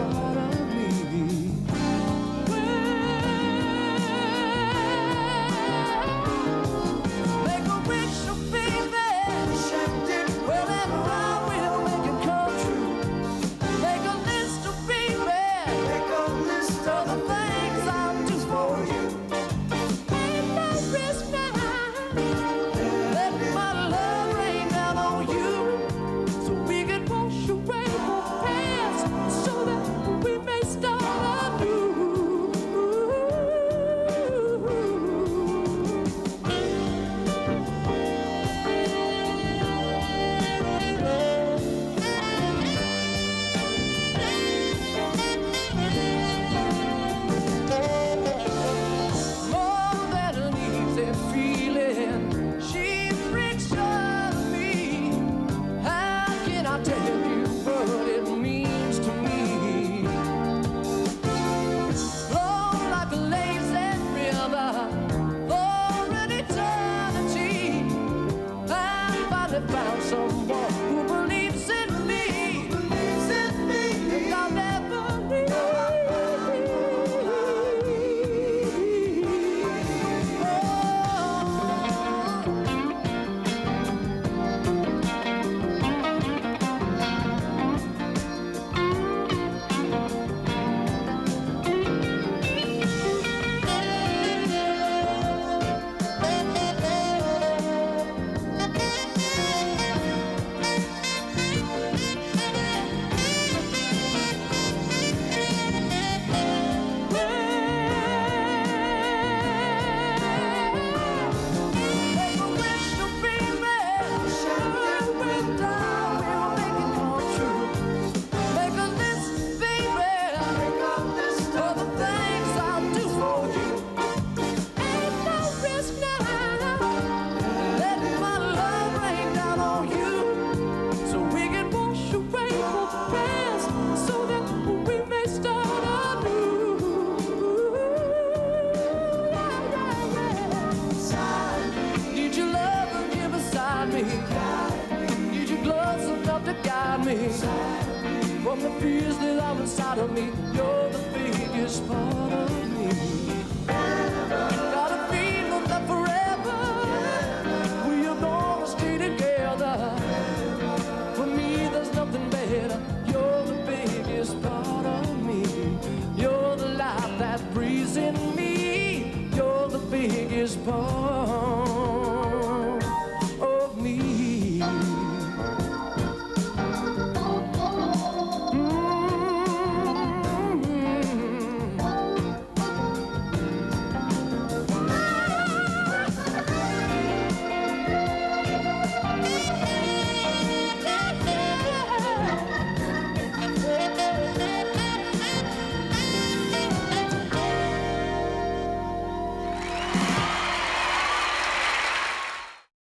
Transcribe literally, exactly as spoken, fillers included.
part of me. Make a wish, oh baby, wherever I will make it come true. Make a list, oh baby, make a list of the things I'll do for you. Ain't no risk now, let my love rain down on you, so we can wash away the past, so that we may start anew. More than an easy feeling, she brings joy to me. How can I tell you what it means to me? Flow like a lazy river for an eternity. I finally found someone who believes in me, believes in me, and I'll never leave. Make a wish, oh baby, with time we'll make it come true. Make a list, baby, make a list of the things I'll do for you. Ain't no risk now, let my love rain down on you, so we can wash away the past, so that we may start anew. Need your love and give beside me. Need your gloves enough to guide me. From the fears that are inside of me, you're the biggest part of me. Got a feeling that forever we are gonna stay together. For me, there's nothing better. You're the biggest part of me. You're the life that breathes in me. You're the biggest part.